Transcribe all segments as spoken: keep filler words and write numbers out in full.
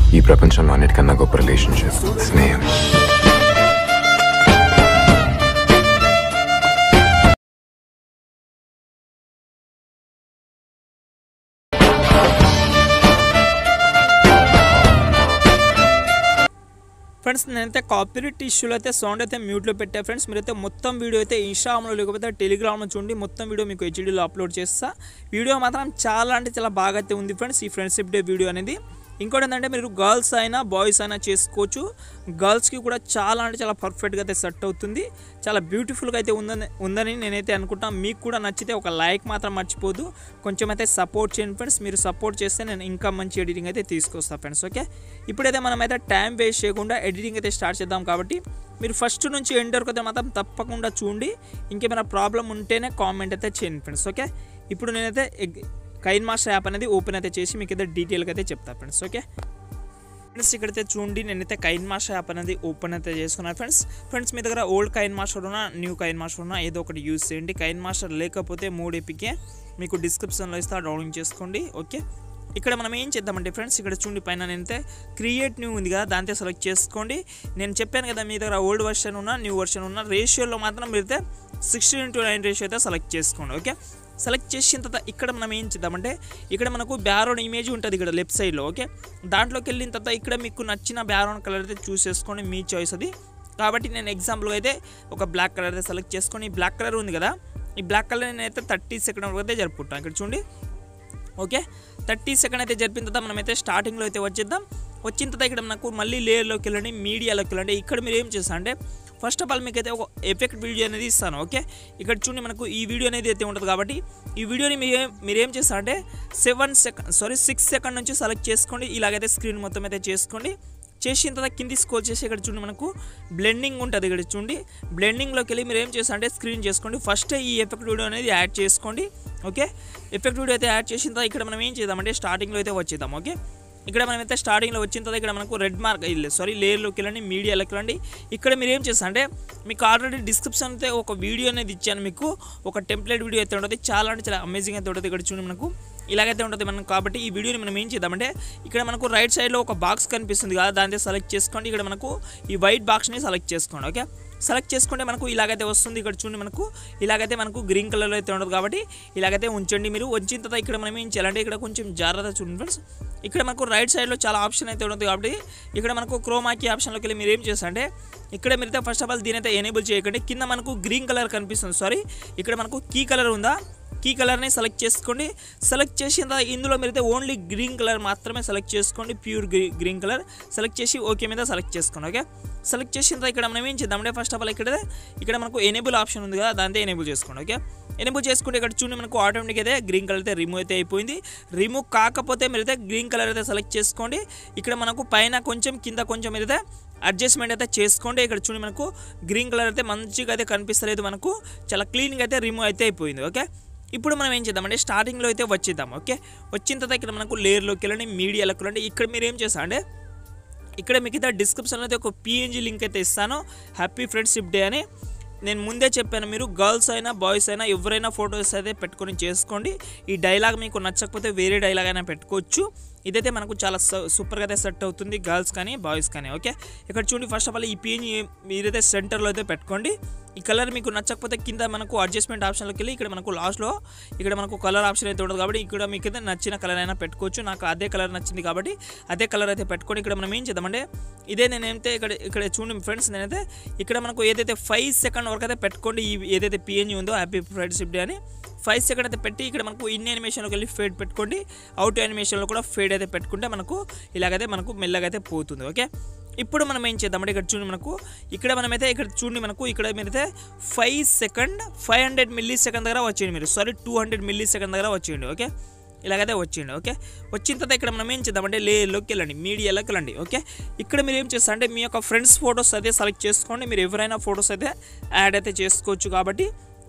ఈ ప్రపంచంలో అన్నిటికన్నా గొప్ప రిలేషన్షిప్ స్నేహం. ఫ్రెండ్స్ నేనైతే కాపీరైట్ ఇష్యూలో అయితే సౌండ్ అయితే మ్యూట్లో పెట్టా ఫ్రెండ్స్. మీరైతే మొత్తం వీడియో అయితే ఇన్స్టాగ్రామ్లో లేకపోతే టెలిగ్రామ్లో చూడండి, మొత్తం వీడియో మీకు హెచ్డీలో అప్లోడ్ చేస్తా. వీడియో మాత్రం చాలా అంటే చాలా బాగా అయితే ఉంది ఫ్రెండ్స్ ఈ ఫ్రెండ్షిప్ డే వీడియో అనేది. ఇంకోటి ఏంటంటే మీరు గర్ల్స్ అయినా బాయ్స్ అయినా చేసుకోవచ్చు. గర్ల్స్కి కూడా చాలా అంటే చాలా పర్ఫెక్ట్గా అయితే సెట్ అవుతుంది, చాలా బ్యూటిఫుల్గా అయితే ఉందని ఉందని నేనైతే అనుకుంటాను. మీకు కూడా నచ్చితే ఒక లైక్ మాత్రం మర్చిపోదు, కొంచెం అయితే సపోర్ట్ చేయండి ఫ్రెండ్స్. మీరు సపోర్ట్ చేస్తే నేను ఇంకా మంచి ఎడిటింగ్ అయితే తీసుకొస్తాను ఫ్రెండ్స్. ఓకే, ఇప్పుడైతే మనం అయితే టైం వేస్ట్ చేయకుండా ఎడిటింగ్ అయితే స్టార్ట్ చేద్దాం. కాబట్టి మీరు ఫస్ట్ నుంచి ఎండ్ వరకు అయితే మాత్రం తప్పకుండా చూడండి. ఇంకేమైనా ప్రాబ్లం ఉంటేనే కామెంట్ అయితే చేయండి ఫ్రెండ్స్. ఓకే, ఇప్పుడు నేనైతే కైన్ మాస్టర్ యాప్ అనేది ఓపెన్ అయితే చేసి మీకు అయితే డీటెయిల్గా అయితే చెప్తాను ఫ్రెండ్స్. ఓకే ఫ్రెండ్స్, ఇక్కడైతే చూడండి నేనైతే కైన్ మాస్టర్ యాప్ అనేది ఓపెన్ అయితే చేసుకున్నాను ఫ్రెండ్స్. ఫ్రెండ్స్ మీ దగ్గర ఓల్డ్ కైన్ మాస్టర్ ఉన్నా న్యూ కైన్ మాస్టర్ ఉన్నా ఏదో ఒకటి యూజ్ చేయండి. కైన్ మాస్టర్ లేకపోతే మూడు ఎపికే మీకు డిస్క్రిప్షన్లో ఇస్తా, డౌన్లోడ్ చేసుకోండి. ఓకే, ఇక్కడ మనం ఏం చేద్దామంటే ఫ్రెండ్స్, ఇక్కడ చూడండి పైన నేనైతే క్రియేట్ న్యూ ఉంది కదా, దాంతో సెలెక్ట్ చేసుకోండి. నేను చెప్పాను కదా మీ దగ్గర ఓల్డ్ వర్షన్ ఉన్నా న్యూ వర్షన్ ఉన్నా రేషియోలో మాత్రం మీరైతే సిక్స్టీన్ ఇంటూ నైన్ రేషియో అయితే సెలెక్ట్ చేసుకోండి. ఓకే, సెలెక్ట్ చేసిన తర్వాత ఇక్కడ మనం ఏం చేద్దామంటే ఇక్కడ మనకు బ్యాక్గ్రౌండ్ ఇమేజ్ ఉంటుంది ఇక్కడ లెఫ్ట్ సైడ్లో. ఓకే, దాంట్లోకి వెళ్ళిన తర్వాత ఇక్కడ మీకు నచ్చిన బ్యాక్గ్రౌండ్ కలర్ అయితే చూస్ చేసుకోండి, మీ చాయిస్ అది. కాబట్టి నేను ఎగ్జాంపుల్గా అయితే ఒక బ్లాక్ కలర్ అయితే సెలెక్ట్ చేసుకొని, ఈ బ్లాక్ కలర్ ఉంది కదా, ఈ బ్లాక్ కలర్ నేనైతే థర్టీ సెకండ్ వరకు అయితే జరుపుకుంటాను. ఇక్కడ చూడండి. ఓకే, థర్టీ సెకండ్ అయితే జరిపిన తర్వాత మనమైతే స్టార్టింగ్లో అయితే వచ్చేద్దాం. వచ్చిన తర్వాత ఇక్కడ మనకు మళ్ళీ లేయర్లోకి వెళ్ళండి, మీడియాలోకి వెళ్ళండి. ఇక్కడ మీరు ఏం చేస్తా అంటే ఫస్ట్ ఆఫ్ ఆల్ మీకు అయితే ఒక ఎఫెక్ట్ వీడియో అనేది ఇస్తాను. ఓకే, ఇక్కడ చూడండి మనకు ఈ వీడియో అనేది అయితే ఉంటుంది. కాబట్టి ఈ వీడియోని మీరు మీరేం చేస్తారంటే seven second sorry six second నుంచి సెలెక్ట్ చేసుకోండి. ఇలాగైతే స్క్రీన్ మొత్తం అయితే చేసుకోండి. చేసిన తర్వాత కింది స్క్రోల్ చేసి ఇక్కడ చూడండి మనకు బ్లెండింగ్ ఉంటుంది. ఇక్కడ చూడండి బ్లెండింగ్లోకి వెళ్ళి మీరు ఏం చేస్తారంటే అంటే స్క్రీన్ చేసుకోండి. ఫస్ట్ ఈ ఎఫెక్ట్ వీడియో అనేది యాడ్ చేసుకోండి. ఓకే, ఎఫెక్ట్ వీడియో అయితే యాడ్ చేసిన తర్వాత ఇక్కడ మనం ఏం చేద్దామంటే స్టార్టింగ్లో అయితే వచ్చేద్దాం. ఓకే, ఇక్కడ మనమైతే స్టార్టింగ్లో వచ్చిన తర్వాత ఇక్కడ మనకు రెడ్ మార్క్ సారీ లేయర్లోకి వెళ్ళండి, మీడియాలోకి వెళ్ళండి. ఇక్కడ మీరు ఏం చేస్తా అంటే మీకు ఆల్రెడీ డిస్క్రిప్షన్ అయితే ఒక వీడియో అనేది ఇచ్చాను, మీకు ఒక టెంప్లెట్ వీడియో అయితే ఉంటుంది, చాలా అంటే చాలా అమేజింగ్ అయితే ఉంటుంది. ఇక్కడ చూడండి మనకు ఇలాగైతే ఉంటుంది మనం. కాబట్టి ఈ వీడియోని మనం ఏం చేద్దామంటే ఇక్కడ మనకు రైట్ సైడ్లో ఒక బాక్స్ కనిపిస్తుంది కదా, దాంతో సెలెక్ట్ చేసుకోండి. ఇక్కడ మనకు ఈ వైట్ బాక్స్ని సెలెక్ట్ చేసుకోండి. ఓకే, సెలెక్ట్ చేసుకుంటే మనకు ఇలాగైతే వస్తుంది. ఇక్కడ చూడండి మనకు ఇలాగైతే మనకు గ్రీన్ కలర్లో అయితే ఉండదు. కాబట్టి ఇలాగైతే ఉంచండి. మీరు ఉంచిన తర్వాత ఇక్కడ మనం ఏం చేయాలంటే ఇక్కడ కొంచెం జాగ్రత్త చూడండి ఫ్రెండ్స్. ఇక్కడ మనకు రైట్ సైడ్లో చాలా ఆప్షన్ అయితే ఉంటుంది. కాబట్టి ఇక్కడ మనకు క్రోమాకి ఆప్షన్లోకి వెళ్ళి మీరు ఏం చేస్తారంటే ఇక్కడ మీరైతే ఫస్ట్ ఆఫ్ ఆల్ దీని అయితే ఎనేబుల్ చేయకండి. కింద మనకు గ్రీన్ కలర్ కనిపిస్తుంది, సారీ ఇక్కడ మనకు కీ కలర్ ఉందా, కీ కలర్ని సెలెక్ట్ చేసుకోండి. సెలెక్ట్ చేసిన తర్వాత ఇందులో మీరైతే ఓన్లీ గ్రీన్ కలర్ మాత్రమే సెలెక్ట్ చేసుకోండి, ప్యూర్ గ్రీన్ కలర్ సెలెక్ట్ చేసి ఓకే మీద సెలెక్ట్ చేసుకోండి. ఓకే, సెలెక్ట్ చేసిన తర్వాత ఇక్కడ మనం ఏం చేద్దామంటే ఫస్ట్ ఆఫ్ ఆల్ ఇక్కడ ఇక్కడ మనకు ఎనేబుల్ ఆప్షన్ ఉంది కదా, దాంతో ఎనేబుల్ చేసుకోండి. ఓకే, ఎనేబుల్ చేసుకుంటే ఇక్కడ చూడండి మనకు ఆటోమేటిక్ అయితే గ్రీన్ కలర్ అయితే రిమూవ్ అయితే అయిపోయింది. రిమూవ్ కాకపోతే మీరైతే గ్రీన్ కలర్ అయితే సెలెక్ట్ చేసుకోండి. ఇక్కడ మనకు పైన కొంచెం కింద కొంచెం మీరైతే అడ్జస్ట్మెంట్ అయితే చేసుకోండి. ఇక్కడ చూడండి మనకు గ్రీన్ కలర్ అయితే మంచిగా అయితే కనిపిస్తలేదు, మనకు చాలా క్లీన్గా అయితే రిమూవ్ అయితే అయిపోయింది. ఓకే, ఇప్పుడు మనం ఏం చేద్దామంటే స్టార్టింగ్లో అయితే వచ్చేద్దాం. ఓకే, వచ్చిన తర్వాత ఇక్కడ మనకు లేయర్లోకి వెళ్ళండి, మీడియాలోకి వెళ్ళండి. ఇక్కడ మీరు ఏం చేస్తా అంటే ఇక్కడ మీకు అయితే డిస్క్రిప్షన్లో అయితే ఒక పిఎన్జీ లింక్ అయితే ఇస్తాను, హ్యాపీ ఫ్రెండ్షిప్ డే అని. నేను ముందే చెప్పాను, మీరు గర్ల్స్ అయినా బాయ్స్ అయినా ఎవరైనా ఫొటోస్ అయితే పెట్టుకొని చేసుకోండి. ఈ డైలాగ్ మీకు నచ్చకపోతే వేరే డైలాగ్ అయినా పెట్టుకోవచ్చు. ఇదైతే మనకు చాలా సూపర్గా అయితే సెట్ అవుతుంది గర్ల్స్ కానీ బాయ్స్ కానీ. ఓకే, ఇక్కడ చూడండి ఫస్ట్ ఆఫ్ ఆల్ ఈ పిఎన్జీ మీరైతే సెంటర్లో అయితే పెట్టుకోండి. ఈ కలర్ మీకు నచ్చకపోతే కింద మనకు అడ్జస్ట్మెంట్ ఆప్షన్లోకి వెళ్ళి ఇక్కడ మనకు లాస్ట్లో ఇక్కడ మనకు కలర్ ఆప్షన్ అయితే ఉంటుంది. కాబట్టి ఇక్కడ మీకు అయితే నచ్చిన కలర్ అయినా పెట్టుకోవచ్చు. నాకు అదే కలర్ నచ్చింది కాబట్టి అదే కలర్ అయితే పెట్టుకొని ఇక్కడ మనం ఏం చేద్దామంటే ఇదే నేనైతే ఇక్కడ ఇక్కడ చూడండి ఫ్రెండ్స్, నేనైతే ఇక్కడ మనకు ఏదైతే ఫైవ్ సెకండ్ వరకు అయితే పెట్టుకోండి. ఈ ఏదైతే పిఎన్జీ ఉందో హ్యాపీ ఫ్రెండ్షిప్ డే అని ఫైవ్ సెకండ్ అయితే పెట్టి ఇక్కడ మనకు ఇన్ యానిమేషన్లోకి వెళ్ళి ఫేడ్ పెట్టుకోండి. అవుట్ యానిమేషన్లో కూడా ఫేడ్ అయితే పెట్టుకుంటే మనకు ఇలాగైతే మనకు మెల్లగా అయితే పోతుంది. ఓకే, ఇప్పుడు మనం ఏం చేద్దామంటే ఇక్కడ చూడండి మనకు ఇక్కడ మనమైతే ఇక్కడ చూడండి మనకు ఇక్కడ మీరైతే five second five hundred millisecond దగ్గర వచ్చేయండి. మీరు sorry two hundred millisecond దగ్గర వచ్చేయండి. ఓకే, ఇలాగైతే వచ్చిండి. ఓకే, వచ్చిన తర్వాత ఇక్కడ మనం ఏం చేద్దామంటే లేయర్లోకి వెళ్ళండి, మీడియాలోకి వెళ్ళండి. ఓకే, ఇక్కడ మీరు ఏం చేస్తారంటే మీ యొక్క ఫ్రెండ్స్ ఫొటోస్ అయితే సెలెక్ట్ చేసుకోండి. మీరు ఎవరైనా ఫొటోస్ అయితే యాడ్ అయితే చేసుకోవచ్చు. కాబట్టి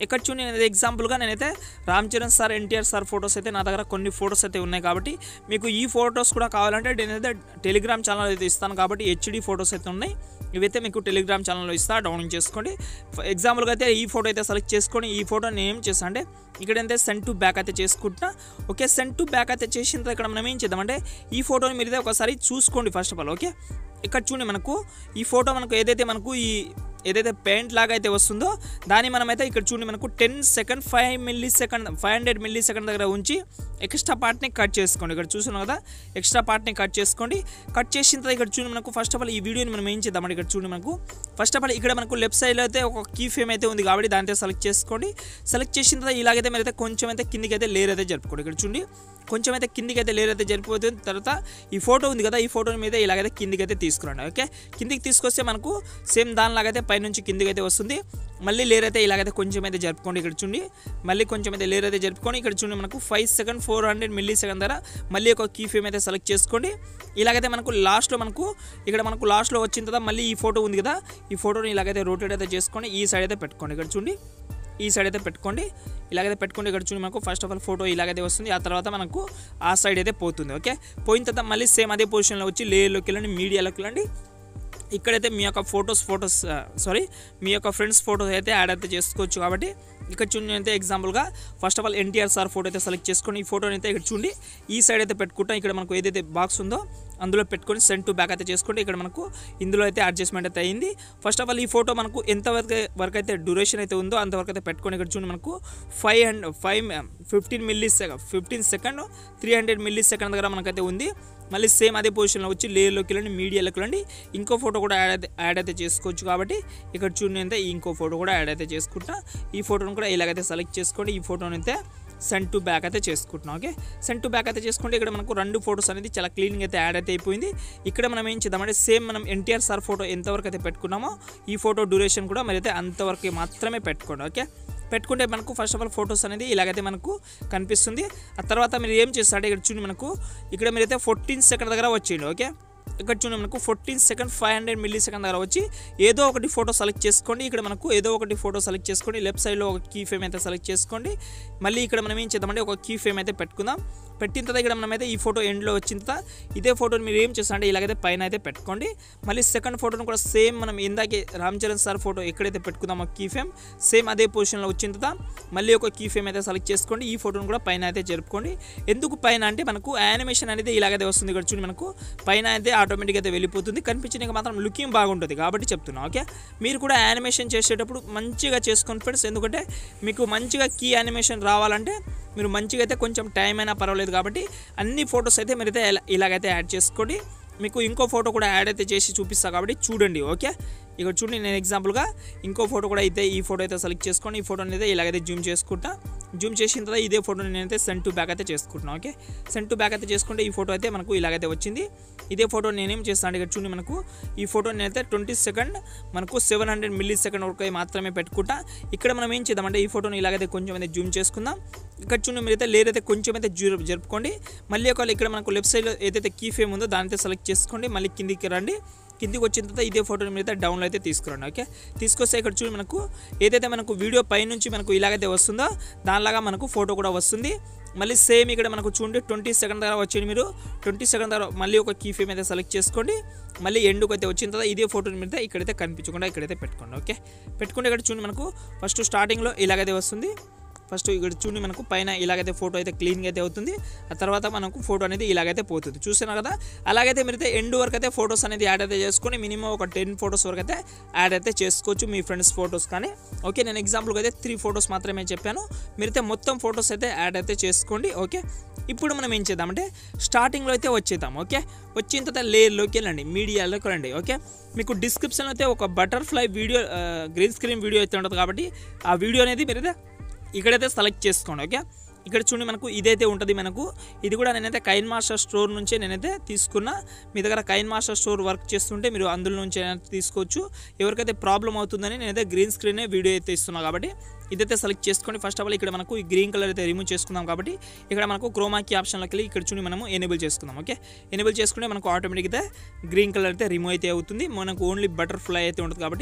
ఇక్కడ చూడండి నేను ఎగ్జాంపుల్గా నేనైతే Ram Charan sir NTR sir photos అయితే నా దగ్గర కొన్ని ఫొటోస్ అయితే ఉన్నాయి కాబట్టి మీకు ఈ ఫొటోస్ కూడా కావాలంటే నేనైతే టెలిగ్రామ్ ఛానల్ అయితే ఇస్తాను కాబట్టి హెచ్డి ఫొటోస్ అయితే ఉన్నాయి ఇవైతే మీకు టెలిగ్రామ్ ఛానల్లో ఇస్తా డౌన్లోడ్ చేసుకోండి ఎగ్జాంపుల్గా అయితే ఈ ఫోటో అయితే సెలెక్ట్ చేసుకొని ఈ ఫోటో నేను ఏం చేస్తాను అంటే ఇక్కడైతే సెండ్ టు బ్యాక్ అయితే చేసుకుంటున్నా ఓకే సెండ్ టు బ్యాక్ అయితే చేసిన తర్వాత ఇక్కడ మనం ఏం చేద్దామంటే ఈ ఫోటోని మీరు అయితే ఒకసారి చూసుకోండి ఫస్ట్ ఆఫ్ ఆల్ ఓకే ఇక్కడ చూడండి మనకు ఈ ఫోటో మనకు ఏదైతే మనకు ఈ ఏదైతే పెయింట్ లాగా అయితే వస్తుందో దాన్ని మనమైతే ఇక్కడ చూడండి మనకు ten second five millisecond five hundred millisecond దగ్గర ఉంచి ఎక్స్ట్రా పార్ట్ని కట్ చేసుకోండి ఇక్కడ చూస్తున్నాం కదా ఎక్స్ట్రా పార్ట్ని కట్ చేసుకోండి కట్ చేసిన తర్వాత ఇక్కడ చూడండి మనకు ఫస్ట్ ఆఫ్ ఆల్ ఈ వీడియోని మనం ఏం చేద్దామంటే ఇక్కడ చూడండి మనకు ఫస్ట్ ఆఫ్ ఆల్ ఇక్కడ మనకు లెఫ్ట్ సైడ్లో అయితే ఒక కీ ఫ్రేమ్ అయితే ఉంది కాబట్టి దాంతో సెలెక్ట్ చేసుకోండి సెలెక్ట్ చేసిన తర్వాత ఇలాగైతే మీరైతే కొంచెం అయితే కిందికి అయితే లేయర్ అయితే జరుపుకోండి ఇక్కడ చూడండి కొంచెం అయితే కిందికి అయితే లేయర్ అయితే జరిపోతుంది తర్వాత ఈ ఫోటో ఉంది కదా ఈ ఫోటో మీద ఇలాగైతే కిందికి అయితే తీసుకురండి ఓకే కిందికి తీసుకొస్తే మనకు సేమ్ దానిలాగైతే పైనుంచి కిందికి అయితే వస్తుంది మళ్ళీ లేయర్ అయితే ఇలాగైతే కొంచెం అయితే జరుపుకోండి ఇక్కడ చూడండి మళ్ళీ కొంచెం అయితే లేయర్ అయితే జరుపుకొని ఇక్కడ చూడండి మనకు five second four hundred millisecond దగ్గర మళ్ళీ ఒక కీ ఫ్రేమ్ అయితే సెలెక్ట్ చేసుకోండి ఇలాగైతే మనకు లాస్ట్లో మనకు ఇక్కడ మనకు లాస్ట్లో వచ్చిన తర్వాత మళ్ళీ ఈ ఫోటో ఉంది కదా ఈ ఫోటోని ఇలాగైతే రోటేట్ అయితే చేసుకొని ఈ సైడ్ అయితే పెట్టుకోండి ఇక్కడ చూడండి ఈ సైడ్ అయితే పెట్టుకోండి ఇలాగైతే పెట్టుకోండి ఇక్కడ చూడండి మనకు ఫస్ట్ ఆఫ్ ఆల్ ఫోటో ఇలాగైతే వస్తుంది ఆ తర్వాత మనకు ఆ సైడ్ అయితే పోతుంది ఓకే పోయిన తర్వాత మళ్ళీ సేమ్ అదే పొజిషన్లో వచ్చి లేయర్లోకి వెళ్ళండి మీడియాలోకి వెళ్ళండి ఇక్కడైతే మీ యొక్క ఫొటోస్ ఫొటోస్ సారీ మీ యొక్క ఫ్రెండ్స్ ఫొటోస్ అయితే యాడ్ అయితే చేసుకోవచ్చు కాబట్టి ఇక్కడ చూడండి అయితే ఎగ్జాంపుల్గా first of all NTR sir photo అయితే సెలెక్ట్ చేసుకొని ఈ ఫోటోని అయితే ఇక్కడ చూడండి ఈ సైడ్ అయితే పెట్టుకుంటాం ఇక్కడ మనకు ఏదైతే బాక్స్ ఉందో అందులో పెట్టుకొని సెండ్ టు బ్యాక్ అయితే చేసుకుంటే ఇక్కడ మనకు ఇందులో అయితే అడ్జస్ట్మెంట్ అయితే అయింది ఫస్ట్ ఆఫ్ ఆల్ ఈ ఫోటో మనకు ఎంతవరకు వరకు అయితే డ్యూరేషన్ అయితే ఉందో అంతవరకు అయితే పెట్టుకొని ఇక్కడ చూడండి మనకు five and five fifteen millisecond fifteen second three hundred millisecond దగ్గర మనకైతే ఉంది మళ్ళీ సేమ్ అదే పొజిషన్లో వచ్చి లేయర్లోకి వెళ్ళండి మీడియాలోకి వెళ్ళండి ఇంకో ఫోటో కూడా యాడ్ అయితే యాడ్ అయితే చేసుకోవచ్చు కాబట్టి ఇక్కడ చూడండి అయితే ఇంకో ఫోటో కూడా యాడ్ అయితే చేసుకుంటా ఈ ఫోటోను కూడా ఇలాగైతే సెలెక్ట్ చేసుకోండి ఈ ఫోటోని అయితే సెండ్ టు బ్యాక్ అయితే చేసుకుంటున్నాం ఓకే సెండ్ టు బ్యాక్ అయితే చేసుకుంటే ఇక్కడ మనకు రెండు ఫోటోస్ అనేది చాలా క్లీన్గా అయితే యాడ్ అయితే అయిపోయింది ఇక్కడ మనం ఏం చేద్దామంటే సేమ్ మనం ఎన్టీఆర్ సార్ ఫోటో ఎంతవరకు అయితే పెట్టుకున్నామో ఈ ఫోటో డ్యూరేషన్ కూడా మరి అయితే అంతవరకు మాత్రమే పెట్టుకోండి ఓకే పెట్టుకుంటే మనకు ఫస్ట్ ఆఫ్ ఆల్ ఫొటోస్ అనేది ఇలాగైతే మనకు కనిపిస్తుంది ఆ తర్వాత మీరు ఏం చేస్తారంటే ఇక్కడ చూడండి మనకు ఇక్కడ మీరైతే ఫోర్టీన్ సెకండ్ దగ్గర వచ్చేయండి ఓకే ఇక్కడ చూడండి మనకు fourteen second five hundred millisecond దగ్గర వచ్చి ఏదో ఒకటి ఫోటో సెలెక్ట్ చేసుకోండి ఇక్కడ మనకు ఏదో ఒకటి ఫోటో సెలెక్ట్ చేసుకోండి లెఫ్ట్ సైడ్లో ఒక కీ ఫ్రేమ్ అయితే సెలెక్ట్ చేసుకోండి మళ్ళీ ఇక్కడ మనం ఏం చేద్దామంటే ఒక కీ ఫ్రేమ్ అయితే పెట్టుకుందాం పెట్టిన తర్వాత ఇక్కడ మనమైతే ఈ ఫోటో ఎండ్లో వచ్చిన తర్వాత ఇదే ఫోటోని మీరు ఏం చేస్తారంటే ఇలాగైతే పైన అయితే పెట్టుకోండి మళ్ళీ సెకండ్ ఫోటోని కూడా సేమ్ మనం ఇందాకే రామ్ చరణ్ సార్ ఫోటో ఎక్కడైతే పెట్టుకుందామో కీ ఫ్రేమ్ సేమ్ అదే పొజిషన్లో వచ్చిన తర్వాత మళ్ళీ ఒక కీ ఫ్రేమ్ అయితే సెలెక్ట్ చేసుకోండి ఈ ఫోటోని కూడా పైన అయితే జరుపుకోండి ఎందుకు పైన అంటే మనకు యానిమేషన్ అనేది ఇలాగైతే వస్తుంది ఇక్కడ చూడండి మనకు పైన అయితే ఆటోమేటిక్గా అయితే వెళ్ళిపోతుంది కనిపించడానికి మాత్రం లుకింగ్ బాగుంటుంది కాబట్టి చెప్తున్నాం ఓకే మీరు కూడా యానిమేషన్ చేసేటప్పుడు మంచిగా చేసుకోండి ఫ్రెండ్స్ ఎందుకంటే మీకు మంచిగా కీ యానిమేషన్ రావాలంటే మీరు మంచిగా అయితే కొంచెం టైం అయినా పర్వాలేదు కాబట్టి అన్ని ఫొటోస్ అయితే మీరైతే ఇలాగైతే యాడ్ చేసుకోండి మీకు ఇంకో ఫోటో కూడా యాడ్ అయితే చేసి చూపిస్తాను కాబట్టి చూడండి ఓకే ఇక్కడ చూడండి నేను ఎగ్జాంపుల్గా ఇంకో ఫోటో కూడా అయితే ఈ ఫోటో అయితే సెలెక్ట్ చేసుకొని ఈ ఫోటోని అయితే ఇలాగైతే జూమ్ చేసుకుంటా జూమ్ చేసిన తర్వాత ఇదే ఫోటోని నేనైతే సెండ్ టు బ్యాక్ అయితే చేసుకుంటున్నాను ఓకే సెండ్ టు బ్యాక్ అయితే చేసుకుంటే ఈ ఫోటో అయితే మనకు ఇలాగైతే వచ్చింది ఇదే ఫోటో నేనేం చేస్తాను ఇక్కడ చూడండి మనకు ఈ ఫోటో నేనైతే ట్వంటీ సెకండ్ మనకు సెవెన్ హండ్రెడ్ మిల్లీ సెకండ్ వరకు మాత్రమే పెట్టుకుంటా ఇక్కడ మనం ఏం చేద్దామంటే ఈ ఫోటోని ఇలాగైతే కొంచెం అయితే జూమ్ చేసుకుందాం ఇక్కడ చూడండి మీరైతే లేయర్ అయితే కొంచెం అయితే జరుపుకోండి మళ్ళీ ఒకవేళ ఇక్కడ మనకు లెఫ్ట్ సైడ్లో ఏదైతే కీ ఫ్రేమ్ ఉందో దానితో సెలెక్ట్ చేసుకోండి మళ్ళీ కిందికి రండి కిందికి వచ్చిన తర్వాత ఇదే ఫోటోని మీద డౌన్లో అయితే తీసుకురండి ఓకే తీసుకొస్తే ఇక్కడ చూడండి మనకు ఏదైతే మనకు వీడియో పైనుంచి మనకు ఇలాగైతే వస్తుందో దానిలాగా మనకు ఫోటో కూడా వస్తుంది మళ్ళీ సేమ్ ఇక్కడ మనకు చూడండి ట్వంటీ సెకండ్ దగ్గర వచ్చేది మీరు ట్వంటీ సెకండ్ దగ్గర మళ్ళీ ఒక కీ ఫ్రేమ్ అయితే సెలెక్ట్ చేసుకోండి మళ్ళీ ఎండుకు అయితే వచ్చిన తర్వాత ఇదే ఫోటోని మీద ఇక్కడైతే కనిపించకుండా ఇక్కడైతే పెట్టుకోండి ఓకే పెట్టుకుంటే ఇక్కడ చూడండి మనకు ఫస్ట్ స్టార్టింగ్లో ఇలాగైతే వస్తుంది ఫస్ట్ ఇక్కడ చూడండి మనకు పైన ఇలాగైతే ఫోటో అయితే క్లీన్గా అయితే అవుతుంది ఆ తర్వాత మనకు ఫోటో అనేది ఇలాగైతే పోతుంది చూస్తున్నారు కదా అలాగైతే మీరైతే ఎండ్ వరకు అయితే ఫొటోస్ అనేది యాడ్ అయితే చేసుకొని మినిమం ఒక టెన్ ఫొటోస్ వరకు అయితే యాడ్ అయితే చేసుకోవచ్చు మీ ఫ్రెండ్స్ ఫొటోస్ కానీ ఓకే నేను ఎగ్జాంపుల్గా అయితే త్రీ ఫొటోస్ మాత్రమే చెప్పాను మీరైతే మొత్తం ఫొటోస్ అయితే యాడ్ అయితే చేసుకోండి ఓకే ఇప్పుడు మనం ఏం చేద్దామంటే స్టార్టింగ్లో అయితే వచ్చేద్దాం ఓకే వచ్చిన తర్వాత లేయర్లోకి వెళ్ళండి మీడియాలోకి వెళ్ళండి ఓకే మీకు డిస్క్రిప్షన్లో అయితే ఒక butterfly video green screen video అయితే ఉంటుంది కాబట్టి ఆ వీడియో అనేది మీరైతే ఇక్కడైతే సెలెక్ట్ చేసుకోండి ఓకే ఇక్కడ చూడండి మనకు ఇదైతే ఉంటుంది మనకు ఇది కూడా నేనైతే కైన్ మాస్టర్ స్టోర్ నుంచే నేనైతే తీసుకున్నా మీ దగ్గర కైన్ మాస్టర్ స్టోర్ వర్క్ చేస్తుంటే మీరు అందులో నుంచి తీసుకోవచ్చు ఎవరికైతే ప్రాబ్లం అవుతుందని నేనైతే గ్రీన్ స్క్రీనే వీడియో అయితే ఇస్తున్నాను కాబట్టి ఇదైతే సెలెక్ట్ చేసుకోండి ఫస్ట్ ఆఫ్ ఆల్ ఇక్కడ మనకు ఈ గ్రీన్ కలర్ అయితే రిమూవ్ చేసుకుందాం కాబట్టి ఇక్కడ మనకు క్రోమాకి ఆప్షన్లోకి వెళ్ళి ఇక్కడ చూడండి మనము ఎనేబుల్ చేసుకుందాం ఓకే ఎనేబుల్ చేసుకుంటే మనకు ఆటోమేటిక్ అయితే గ్రీన్ కలర్ అయితే రిమూవ్ అయితే అవుతుంది మనకు ఓన్లీ బటర్ఫ్లై అయితే ఉంటుంది కాబట్టి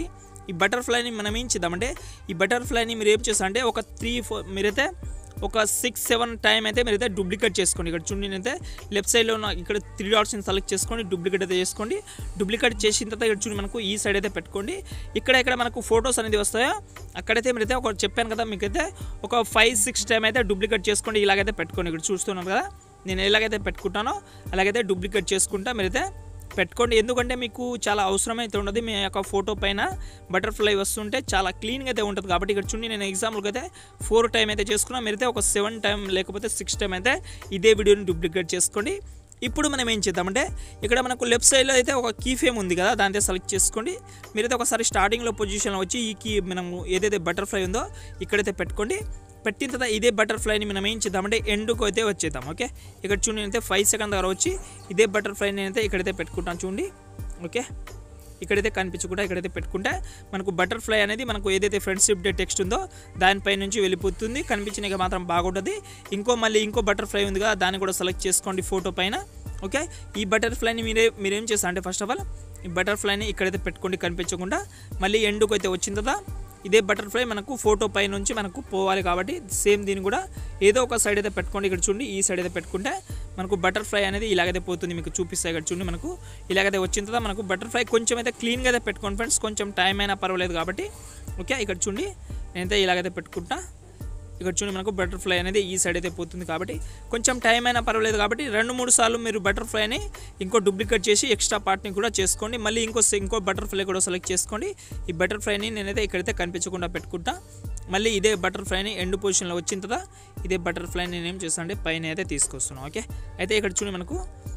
ఈ బటర్ఫ్లైని మనం ఏం చేద్దామంటే ఈ బటర్ఫ్లైని మీరు ఏం చేస్తారంటే ఒక త్రీ ఫోర్ మీరైతే ఒక సిక్స్ సెవెన్ టైం అయితే మీరైతే డూప్లికేట్ చేసుకోండి. ఇక్కడ చూడండి అయితే లెఫ్ట్ సైడ్లో ఉన్న ఇక్కడ త్రీ డాట్స్ని సెలెక్ట్ చేసుకోండి, డూప్లికేట్ అయితే చేసుకోండి. డూప్లికేట్ చేసిన తర్వాత ఇక్కడ చూడండి మనకు ఈ సైడ్ అయితే పెట్టుకోండి. ఇక్కడ ఇక్కడ మనకు ఫొటోస్ అనేది వస్తాయో అక్కడైతే మీరైతే ఒక చెప్పాను కదా మీకైతే ఒక ఫైవ్ సిక్స్ టైం అయితే డూప్లికేట్ చేసుకోండి. ఇలాగైతే పెట్టుకోండి. ఇక్కడ చూస్తున్నాను కదా నేను ఎలాగైతే పెట్టుకుంటానో అలాగైతే డూప్లికేట్ చేసుకుంటా మీరైతే పెట్టుకోండి. ఎందుకంటే మీకు చాలా అవసరమైతే ఉండదు. మీ యొక్క ఫోటో పైన బటర్ఫ్లై వస్తుంటే చాలా క్లీన్గా అయితే ఉంటుంది కాబట్టి ఇక్కడ చూడండి నేను ఎగ్జాంపుల్కి అయితే ఫోర్ టైం అయితే చేసుకున్నా, మీరైతే ఒక సెవెన్ టైం లేకపోతే సిక్స్ టైం అయితే ఇదే వీడియోని డూప్లికేట్ చేసుకోండి. ఇప్పుడు మనం ఏం చేద్దామంటే ఇక్కడ మనకు లెఫ్ట్ సైడ్లో అయితే ఒక కీ ఫేమ్ ఉంది కదా దాంతో సెలెక్ట్ చేసుకోండి. మీరైతే ఒకసారి స్టార్టింగ్లో పొజిషన్లో వచ్చి ఈ కీ మనము ఏదైతే బటర్ఫ్లై ఉందో ఇక్కడైతే పెట్టుకోండి. పెట్టిన తర్వాత ఇదే బటర్ఫ్లైని మనం ఏం చేద్దామంటే ఎండుకు అయితే వచ్చేద్దాం. ఓకే ఇక్కడ చూడండి అయితే ఫైవ్ సెకండ్ దగ్గర వచ్చి ఇదే బటర్ఫ్లైని అయితే ఇక్కడైతే పెట్టుకుంటాను చూడండి. ఓకే ఇక్కడైతే కనిపించకుండా ఇక్కడైతే పెట్టుకుంటే మనకు బటర్ఫ్లై అనేది మనకు ఏదైతే ఫ్రెండ్షిప్ డే టెక్స్ట్ ఉందో దానిపై నుంచి వెళ్ళిపోతుంది. కనిపించినక మాత్రం బాగుంటుంది. ఇంకో మళ్ళీ ఇంకో బటర్ఫ్లై ఉంది కదా దాన్ని కూడా సెలెక్ట్ చేసుకోండి ఫోటో పైన. ఓకే ఈ బటర్ఫ్లైని మీరే మీరేం చేస్తారు అంటే ఫస్ట్ ఆఫ్ ఆల్ ఈ బటర్ఫ్లైని ఇక్కడైతే పెట్టుకోండి కనిపించకుండా. మళ్ళీ ఎండుకు అయితే వచ్చిన తర్వాత ఇదే బటర్ఫ్లై మనకు ఫోటో పై నుంచి మనకు పోవాలి కాబట్టి సేమ్ దీన్ని కూడా ఏదో ఒక సైడ్ అయితే పెట్టుకోండి. ఇక్కడ చూడండి ఈ సైడ్ అయితే పెట్టుకుంటే మనకు బటర్ఫ్లై అనేది ఇలాగైతే పోతుంది. మీకు చూపిస్తాయి ఇక్కడ చూడండి మనకు ఇలాగైతే వచ్చిన తర్వాత మనకు బటర్ఫ్లై కొంచెం అయితే క్లీన్గా అయితే పెట్టుకోండి ఫ్రెండ్స్, కొంచెం టైం అయినా పర్వాలేదు కాబట్టి. ఓకే ఇక్కడ చూడండి నేనైతే ఇలాగైతే పెట్టుకుంటా. ఇక్కడ చూడండి మనకు బటర్ఫ్లై అనేది ఈ సైడ్ అయితే పోతుంది కాబట్టి కొంచెం టైం అయినా పర్వాలేదు కాబట్టి రెండు మూడు సార్లు మీరు బటర్ఫ్లైని ఇంకో డూప్లికేట్ చేసి ఎక్స్ట్రా పార్ట్ని కూడా చేసుకోండి. మళ్ళీ ఇంకో ఇంకో బటర్ఫ్లై కూడా సెలెక్ట్ చేసుకోండి. ఈ బటర్ఫ్లైని నేనైతే ఇక్కడైతే కనిపించకుండా పెట్టుకుంటా. మళ్ళీ ఇదే బటర్ఫ్లైని ఎండ్ పొజిషన్లో వచ్చిన తర్వాత ఇదే బటర్ఫ్లైని నేను ఏం చేస్తాను అంటే పైన అయితే తీసుకొస్తున్నాను. ఓకే అయితే ఇక్కడ చూడండి మనకు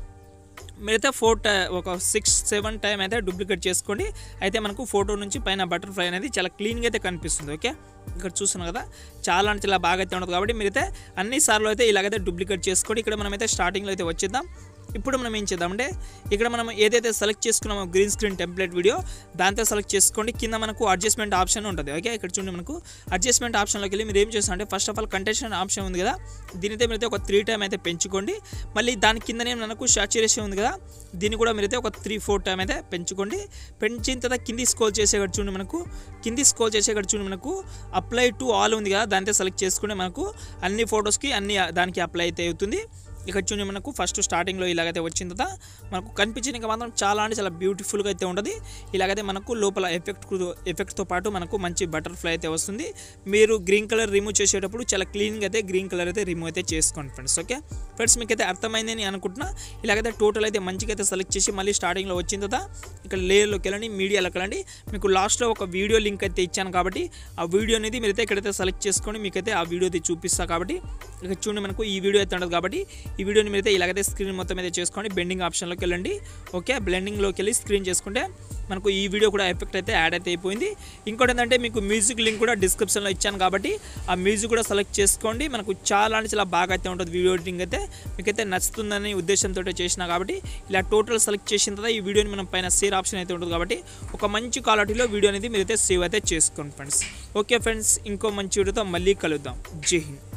మీరైతే ఫోర్ టై ఒక సిక్స్ సెవెన్ టైం అయితే డూప్లికేట్ చేసుకోండి. అయితే మనకు ఫోటో నుంచి పైన బటర్ఫ్లై అనేది చాలా క్లీన్గా అయితే కనిపిస్తుంది. ఓకే ఇక్కడ చూస్తున్నాం కదా చాలా అంటే చాలా బాగా అయితే ఉండదు కాబట్టి మీరైతే అన్ని సార్లు అయితే ఇలాగైతే డూప్లికేట్ చేసుకోండి. ఇక్కడ మనమైతే స్టార్టింగ్లో అయితే వచ్చేద్దాం. ఇప్పుడు మనం ఏం చేద్దామంటే ఇక్కడ మనం ఏదైతే సెలెక్ట్ చేసుకున్నామో గ్రీన్ స్క్రీన్ టెంప్లెట్ వీడియో దాంతో సెలెక్ట్ చేసుకోండి. కింద మనకు అడ్జస్ట్మెంట్ ఆప్షన్ ఉంటుంది. ఓకే ఇక్కడ చూడండి మనకు అడ్జస్ట్మెంట్ ఆప్షన్లోకి వెళ్ళి మీరు ఏం చేస్తారంటే first of all content option ఉంది కదా దీనితో మీరైతే ఒక త్రీ టైం అయితే పెంచుకోండి. మళ్ళీ దాని కిందనే మనకు సాచురేషన్ ఉంది కదా దీన్ని కూడా మీరైతే ఒక త్రీ ఫోర్ టైం అయితే పెంచుకోండి. పెంచిన తర్వాత కింది స్క్రోల్ చేసేక్కడ చూడండి మనకు కింది స్క్రోల్ చేసేక్కడ చూడండి మనకు అప్లై టు ఆల్ ఉంది కదా దాంతో సెలెక్ట్ చేసుకుంటే మనకు అన్ని ఫొటోస్కి అన్ని దానికి అప్లై అయితే అవుతుంది. ఇక్కడ చూడండి మనకు ఫస్ట్ స్టార్టింగ్లో ఇలాగైతే వచ్చిన తర్వాత మనకు కనిపించిన మాత్రం చాలా అంటే చాలా బ్యూటిఫుల్గా అయితే ఉంటుంది. ఇలాగైతే మనకు లోపల ఎఫెక్ట్ ఎఫెక్ట్తో పాటు మనకు మంచి బటర్ఫ్లై అయితే వస్తుంది. మీరు గ్రీన్ కలర్ రిమూవ్ చేసేటప్పుడు చాలా క్లీన్గా అయితే గ్రీన్ కలర్ అయితే రిమూవ్ అయితే చేసుకోండి ఫ్రెండ్స్. ఓకే ఫ్రెండ్స్ మీకైతే అర్థమైందని అనుకుంటున్నా. ఇలాగైతే టోటల్ అయితే మంచిగా అయితే సెలెక్ట్ చేసి మళ్ళీ స్టార్టింగ్లో వచ్చిన తర్వాత ఇక్కడ లేయర్లోకి వెళ్ళండి, మీడియాలోకి వెళ్ళండి. మీకు లాస్ట్లో ఒక వీడియో లింక్ అయితే ఇచ్చాను కాబట్టి ఆ వీడియో అనేది మీరైతే ఇక్కడైతే సెలెక్ట్ చేసుకోండి. మీకైతే ఆ వీడియో అయితే చూపిస్తా కాబట్టి ఇక్కడ చూడండి మనకు ఈ వీడియో అయితే ఉండదు కాబట్టి ఈ వీడియోని మీరైతే ఇలాగైతే స్క్రీన్ మొత్తం అయితే చేసుకోండి. బెండింగ్ ఆప్షన్లోకి వెళ్ళండి. ఓకే బ్లెండింగ్లోకి వెళ్ళి స్క్రీన్ చేసుకుంటే మనకు ఈ వీడియో కూడా ఎఫెక్ట్ అయితే యాడ్ అయితే అయిపోయింది. ఇంకోటి ఏంటంటే మీకు మ్యూజిక్ లింక్ కూడా డిస్క్రిప్షన్లో ఇచ్చాను కాబట్టి ఆ మ్యూజిక్ కూడా సెలెక్ట్ చేసుకోండి. మనకు చాలా అంటే చాలా బాగా అయితే ఉంటుంది వీడియో ఎడిటింగ్ అయితే మీకైతే నచ్చుతుందని ఉద్దేశంతో చేసిన కాబట్టి ఇలా టోటల్ సెలెక్ట్ చేసిన తర్వాత ఈ వీడియోని మనం పైన షేర్ ఆప్షన్ అయితే ఉంటుంది కాబట్టి ఒక మంచి క్వాలిటీలో వీడియో అనేది మీరైతే సేవ్ అయితే చేసుకోండి ఫ్రెండ్స్. ఓకే ఫ్రెండ్స్ ఇంకో మంచి వీడియోతో మళ్ళీ కలుద్దాం. జై హింద్.